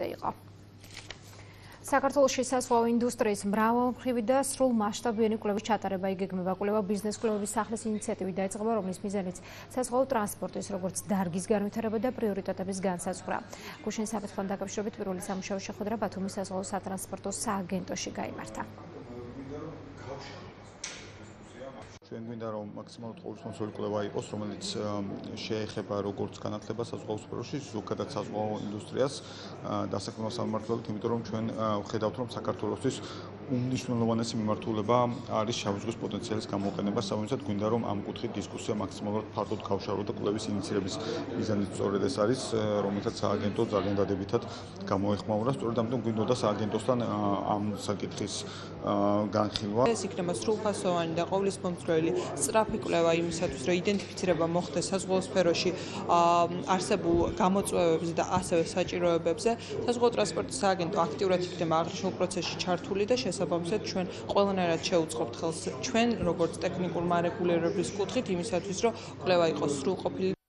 იყო. საქართველოში საზღვაო ინდუსტრიის მრავალმხრივი და სრულმასშტაბიანი კვლევის ჩატარება იგეგმება. კვლევა ბიზნეს კვლევების სახლის ინიციატივით დაიწყება, რომლის მიზანიც საზღვაო ტრანსპორტის როგორც დარგის განვითარება და პრიორიტეტების განსაზღვრა. გუშინ საკითხთან დაკავშირებით პირველი სამუშაო შეხვედრა ბათუმის საზღვაო სატრანსპორტო სააგენტოში გაიმართა. ჩვენ გვინდა რომ მაქსიმალურად ყოველწლიური კვლევა იყოს, რომელიც შეეხება როგორც განათლებას საზღვაო სფეროში, ზოგადად საზღვაო ინდუსტრიას დასაქმებელ სამმართველოდ, იმიტომ რომ ჩვენ ვხედავთ, რომ საქართველოსთვის უმნიშვნელოვანესი მიმართულება არის შავი ზღვის პოტენციალის გამოყენება, საერთოდ გვინდა რომ ამ კუთხით დისკუსია მაქსიმალურად ფართოდ გავშარო და კვლევის ინიციირების მიზანიც სწორედ ეს არის, რომელსაც სააგენტო ძალიან დადებითად გამოეხმაურა. სწორედ ამიტომ გვინდოდა სააგენტოსთან ამ საკითხის განხილვა. ეს იქნება სრულფასოვანი და ყოვლის მომცველი სწრაფი კვლევა იმისათვის, რომ იდენტიფიცირება მოხდეს საზღვაო სფეროში არსებულ გამოწვევებზე და ასევე საჭიროებებზე. საზღვაო ტრანსპორტის სააგენტო აქტიურად იქნება აღნიშნულ პროცესში ჩართული და შესაბამისად ჩვენ ყველანაირად შევუწყობთ ხელს ჩვენ როგორც ტექნიკურ მარეგულირების კუთხით იმისათვის, რომ კვლევა იყოს სრულყოფილი.